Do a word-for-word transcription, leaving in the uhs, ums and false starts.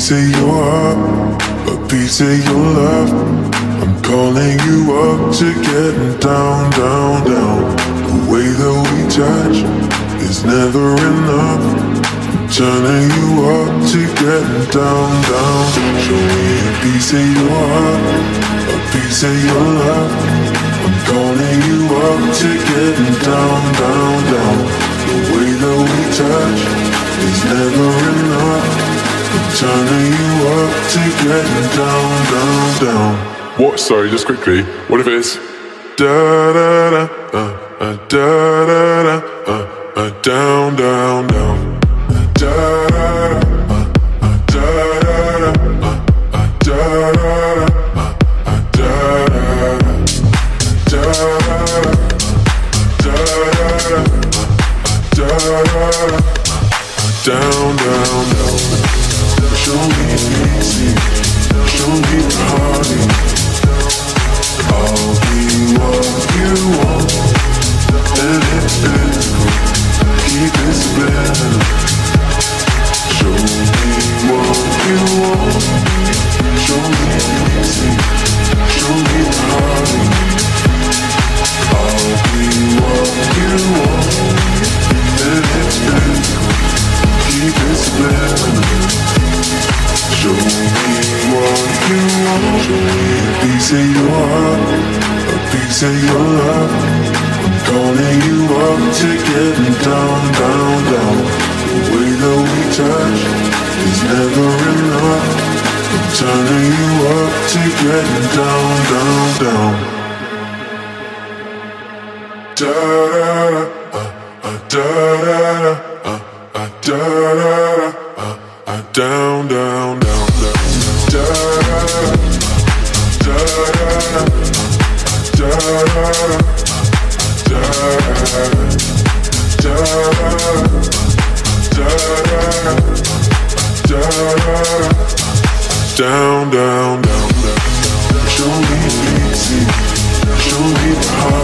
piece of your heart, a piece of your love. I'm calling you up to getting down, down, down. The way that we touch is never enough. I'm turning you up to getting down, down. Show me a piece of your heart, a piece of your love. I'm calling you up to getting down, down, down. The way that we touch is never enough. I'm turning you up to getting down, down, down. What? Sorry, just quickly. What if it's da da da, uh, uh, da da da, uh, uh, down, down, down. Da da da, uh, uh, da da da, uh, uh, da da da, uh, uh, da da da, da da da, da da da, down, down, down. Show me easy, show me the heartache. I'll be what you want, and it's physical. Keep it spinning. Show me what you want. Show me easy, show me the heartache. I'll be what you want, and it's physical. Keep it spinning. Show me what you want. Show me a piece of your heart, a piece of your love. I'm calling you up to getting down, down, down. The way that we touch is never enough. I'm turning you up to getting down, down, down. Da da da, uh, uh, da da da, uh, uh, da da da, uh, uh, down, down, down. Down, down, down, down. Show me easy, show me the heart.